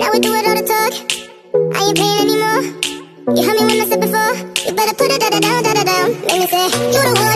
Now we do it all the talk. I ain't paying anymore. You heard me when I said before. You better put it da da down, da da down. Make me say, you the one.